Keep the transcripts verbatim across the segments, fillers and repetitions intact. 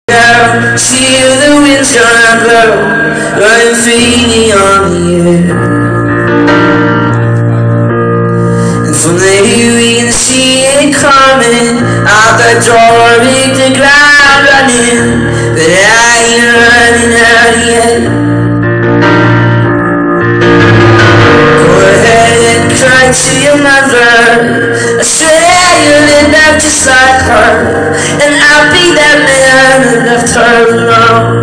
Down till the wind's gonna blow, running freely on the air. And from there we can see it coming, out the door, hit the ground running, but I ain't running out yet. Go ahead and cry to your mother, I swear you'll end up just like her, and I'll be that man that left her alone.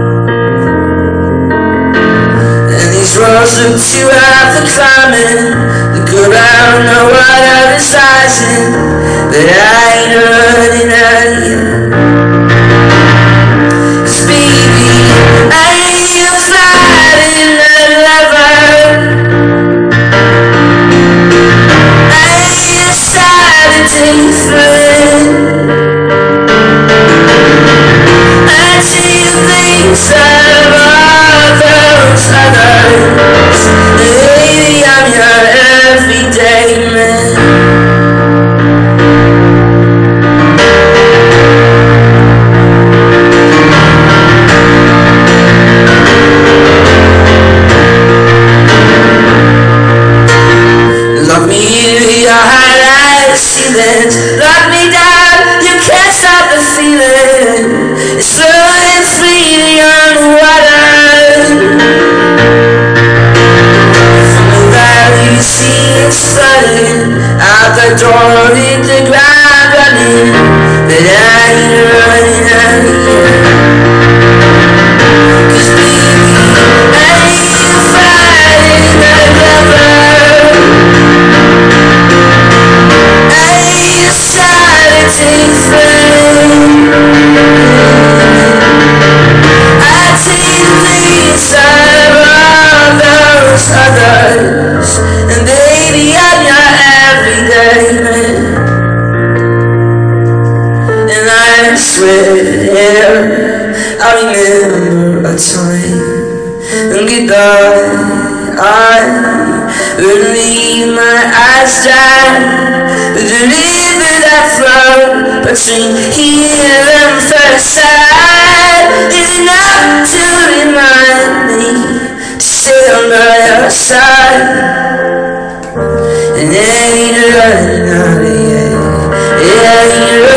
And these roads look too high for climbing, look around, know what others rising, but I ain't running out yet. 'Cause baby, I ain't fighting a lover, I ain't decided to friend. I take things of all those others, baby, I'm your everyday man. Lock me in your high-rise ceilings, lock me down, you can't stop the feeling. It's flowing freely on the water. From the valley you see it's flooding, out the door hit the ground running, but I ain't running out yet. 'Cause baby, I ain't fighting a lover, I ain't decided to friend. I take things of all those others, and baby, I'm your everyday man. And I swear I remember a time, and goodbye I would leave my eyes dry, with the river that flowed between here and first sight is enough to remind me to stay on your side. And it ain't running out yet, it ain't running